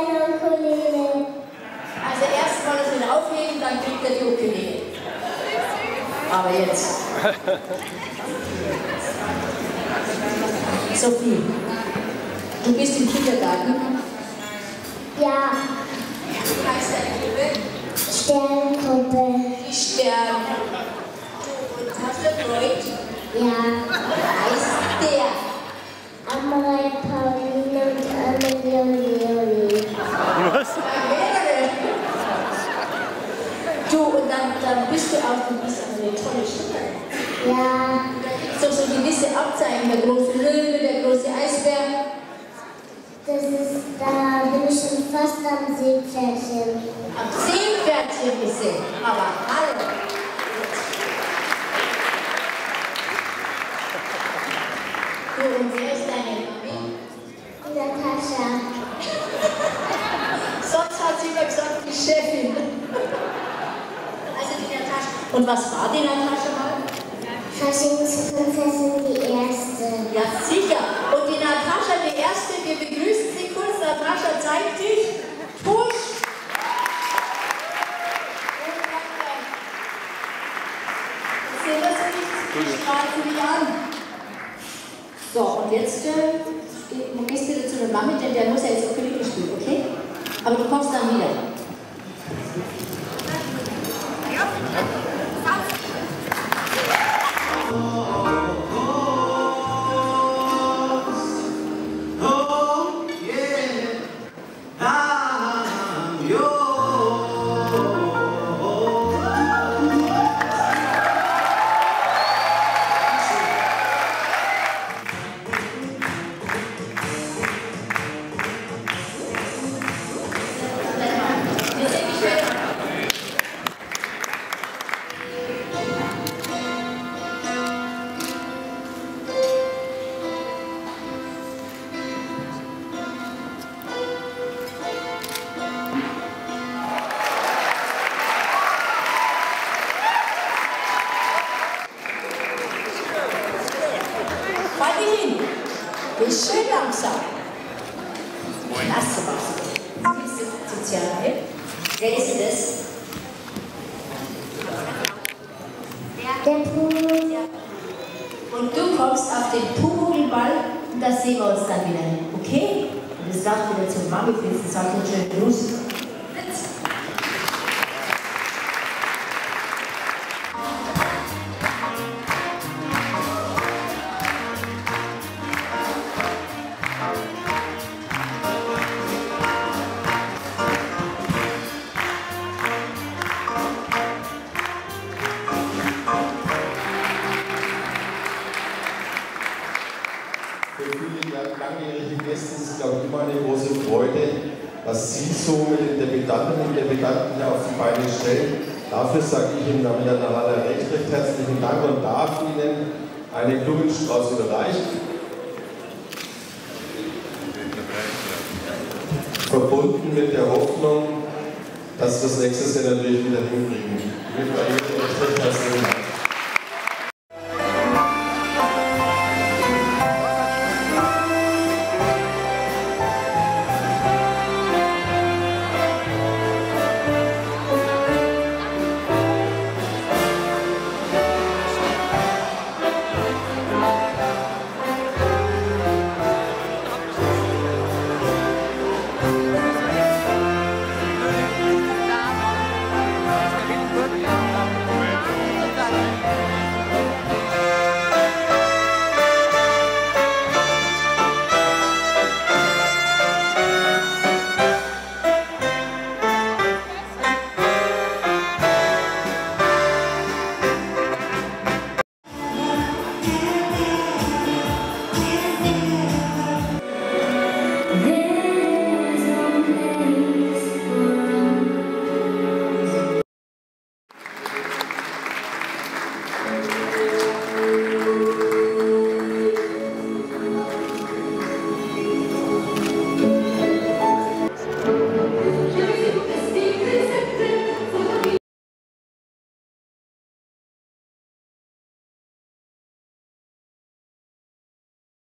eine Ukulele. Also erst wollen wir ihn aufheben, dann kriegt er die Ukulele. Aber jetzt. Sophie, du bist im Kindergarten? Ja. Wie heißt deine Gruppe? Sterngruppe. Die Sterne. Und hast du einen Freund? Ja. Wie heißt der? Amrei, Pauline und Amelie und Leonie. Was? Du, und dann bist du auch, du bist eine tolle Stimme. Ja. Da gibt es doch so gewisse Abzeichen, der große Löwe, der große Eisbär. Da bin ich schon fast am Seepferdchen. Am Seepferdchen gesehen, aber hallo. Du, und wer ist deine Mami? Natascha. Sonst hat sie immer gesagt, die Chefin. Also die Natascha. Und was war die Natascha mal? Faschingsprinzessin die erste. Ja, sicher. Und die Natascha, die erste, wir begrüßen sie kurz. Natascha, zeig dich. Push. Sehen wir sie nicht? Ich strahlt sie nicht an. So, und jetzt gehst du wieder zu der Mami, denn der muss ja jetzt Ukulele spielen, okay? Aber du kommst dann wieder. Ist schön langsam. Klasse was. Das ist sozial. Wer ist das? Der Pumuckl. Und du kommst auf den Pumuckl-Ball und da sehen wir uns dann wieder. Okay? Und das sagt wieder zur Mami, jetzt sagt einen schönen Gruß. Für viele langjährige Gäste ist es, glaube ich, immer eine große Freude, was Sie so mit den Debütanten und Debütanten hier auf die Beine stellen. Dafür sage ich Ihnen damit an der Halle recht herzlichen Dank und darf Ihnen einen Blumenstrauß überreichen. Verbunden mit der Hoffnung, dass wir das nächstes Jahr natürlich wieder hinkriegen. Ich wünsche Ihnen recht herzlichen Dank.